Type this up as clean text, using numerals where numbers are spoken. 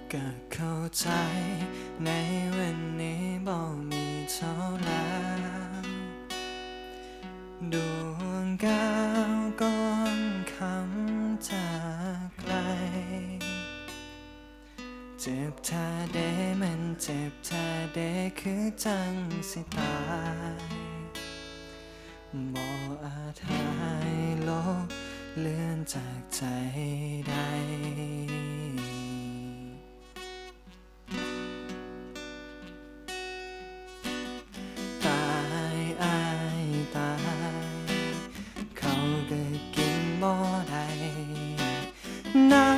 ก็เข้าใจในวันนี้บ่มีเท่าแล้วดวงดาวก้อนคำจากไกลเจ็บถ้าเดมันเจ็บถ้าเดคือจังสิตายบ่อาจหายลบเลือนจากใจได้ตายอายตายเขาก็กินบ่ได้น้